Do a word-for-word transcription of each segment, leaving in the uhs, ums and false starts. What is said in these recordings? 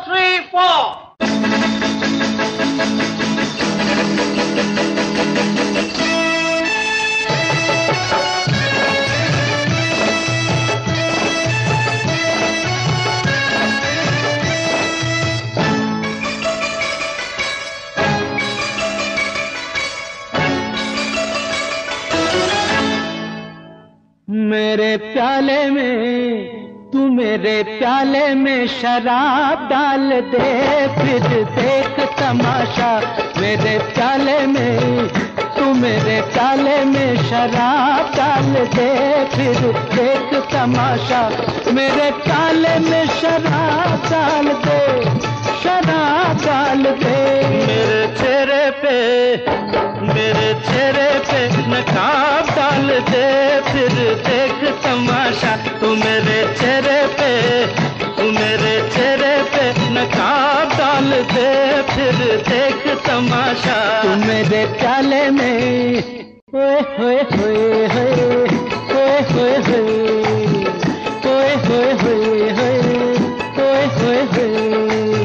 three, four. मेरे प्याले में तू मेरे प्याले में शराब डाल दे, फिर देख तमाशा। मेरे प्याले में तू मेरे प्याले में शराब डाल दे, फिर देख तमाशा। मेरे प्याले में शराब डाल दे, शराब डाल दे। मेरे चेहरे पे मेरे चेहरे पे नकाब डाल दे, फिर देख तमाशा। तू मेरे चेहरे पे तू मेरे चेहरे पे नकाब डाल दे, फिर देख तमाशा। तू मेरे प्याले में ओए होए होए होए ओए होए होए ओए होए होए होए ओए होए होए।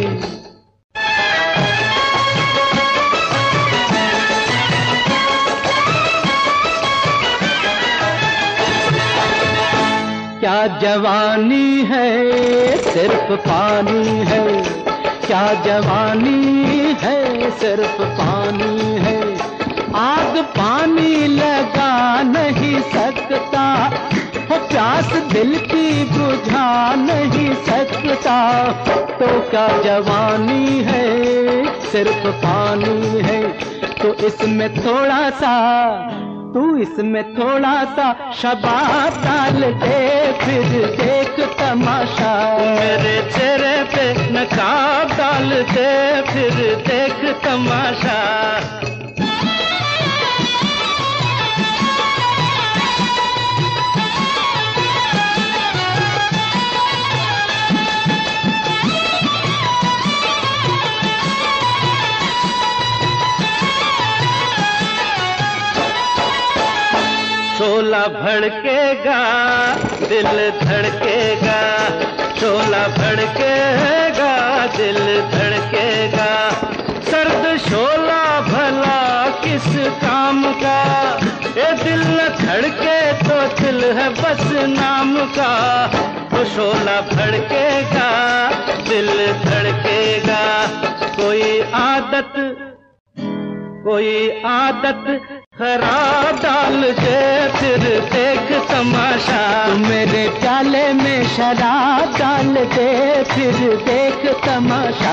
क्या जवानी है सिर्फ पानी है, क्या जवानी है सिर्फ पानी है। आग पानी लगा नहीं सकता, वो प्यास दिल की बुझा नहीं सकता। तो क्या जवानी है सिर्फ पानी है, तो इसमें थोड़ा सा तू इसमें थोड़ा सा शबाब डाल दे, फिर देख तमाशा। मेरे चेहरे पे नकाब डाल दे, फिर देख तमाशा। शोला भड़केगा दिल धड़केगा, शोला भड़केगा दिल धड़केगा। सर्द शोला भला किस काम का, ये दिल न धड़के तो दिल है बस नाम का। तो शोला भड़केगा दिल धड़केगा। कोई आदत कोई आदत खराब डाल दे, फिर देख तमाशा। तू मेरे प्याले में शराब डाल दे, फिर देख तमाशा।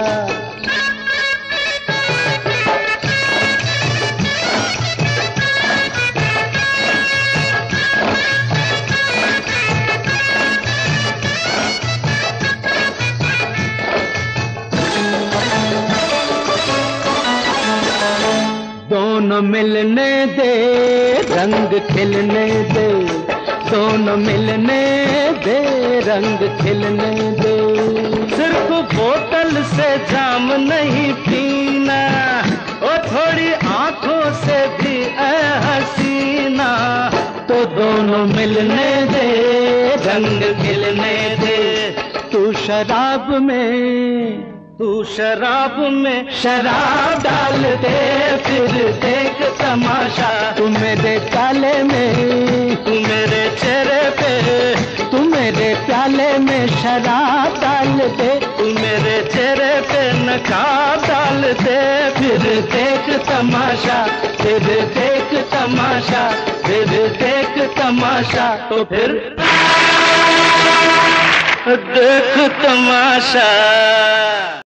दोनों मिलने दे रंग खिलने दे, दोनों मिलने दे रंग खिलने दे। सिर्फ बोतल से जाम नहीं पीना, और थोड़ी आंखों से भी ऐ हसीना। तो दोनों मिलने दे रंग खिलने दे। तू शराब में तू शराब में शराब डाल दे, फिर देख तमाशा। तू मेरे प्याले में तू मेरे चेहरे पे तू मेरे प्याले में शराब डाल दे, तू मेरे चेहरे पे नकाब डाल दे, फिर देख तमाशा। फिर देख तमाशा, फिर देख तमाशा। तो फिर देख तमाशा।